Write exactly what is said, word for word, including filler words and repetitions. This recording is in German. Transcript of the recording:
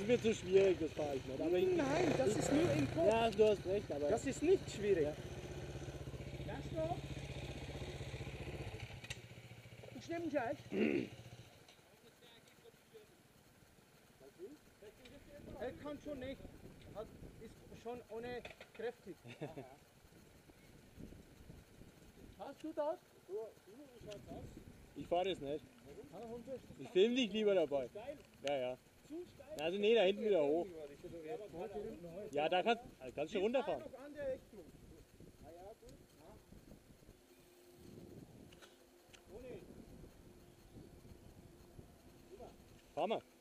ist mir zu schwierig, das fahre ich nicht. Aber ich, Nein, das ist nur im Kopf. ja, du hast recht, aber... Das ist nicht schwierig. Ja. Das noch? Ich nehme gleich. Er kann schon nicht. Hat, ist schon ohne kräftig. Hast du das? Ich fahre das nicht. Ich filme dich lieber dabei. Ja, ja. Also nee, da hinten wieder hoch. Ja, da kannst, da kannst du schon runterfahren. Fahr mal.